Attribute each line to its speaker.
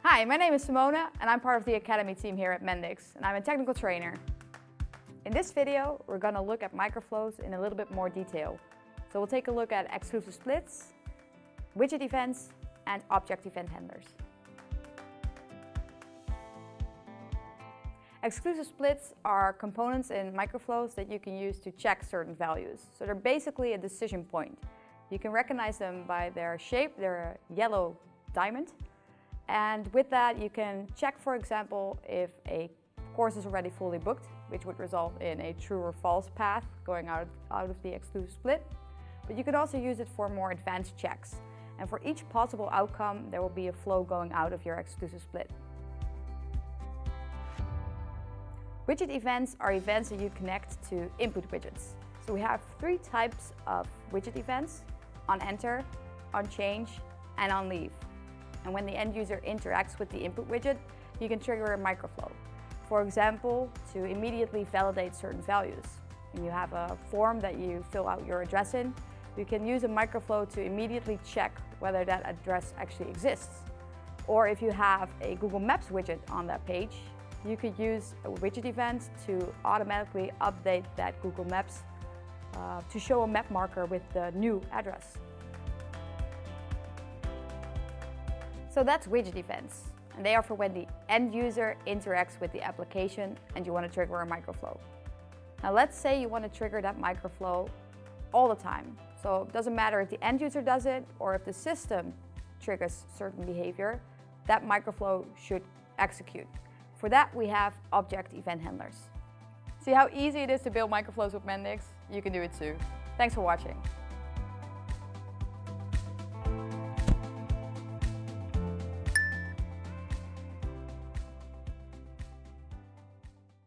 Speaker 1: Hi, my name is Simone and I'm part of the Academy team here at Mendix, and I'm a technical trainer. In this video, we're going to look at microflows in a little bit more detail. So we'll take a look at exclusive splits, widget events, and object event handlers. Exclusive splits are components in microflows that you can use to check certain values. So they're basically a decision point. You can recognize them by their shape. They're a yellow diamond. And with that, you can check, for example, if a course is already fully booked, which would result in a true or false path going out of the exclusive split. But you could also use it for more advanced checks. And for each possible outcome, there will be a flow going out of your exclusive split. Widget events are events that you connect to input widgets. So we have three types of widget events: on enter, on change, and on leave. And when the end user interacts with the input widget, you can trigger a microflow. For example, to immediately validate certain values. When you have a form that you fill out your address in, you can use a microflow to immediately check whether that address actually exists. Or if you have a Google Maps widget on that page, you could use a widget event to automatically update that Google Maps to show a map marker with the new address. So that's widget events, and they are for when the end user interacts with the application and you want to trigger a microflow. Now let's say you want to trigger that microflow all the time. So it doesn't matter if the end user does it or if the system triggers certain behavior, that microflow should execute. For that, we have object event handlers. See how easy it is to build microflows with Mendix? You can do it too. Thanks for watching.